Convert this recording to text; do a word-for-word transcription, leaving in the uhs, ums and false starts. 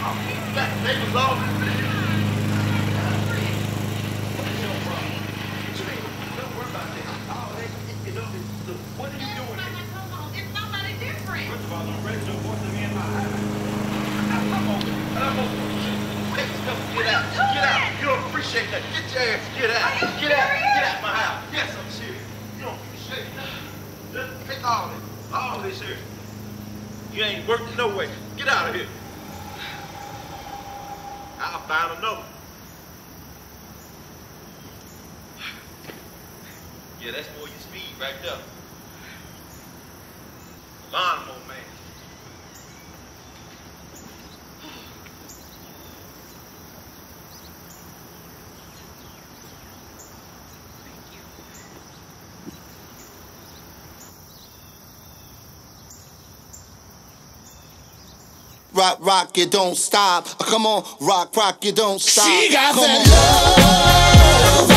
That they was all this thing. Don't worry about that. Oh, they, you know, look, what are you doing here? It's nobody different. First of all, don't raise your voice to me in my eye. I'm over. I'm over. Get out. Get out. You don't appreciate that. Get your ass. Get out. Get out. Get out my house. Yes, I'm serious. You don't appreciate that. Just take all this. All this here. You ain't working no way. Get out of here. I'll find another. Yeah, that's more your speed right there. Lawnmower man. Rock, rock, you don't stop. Come on, rock, rock, you don't stop. She got Come that on. love.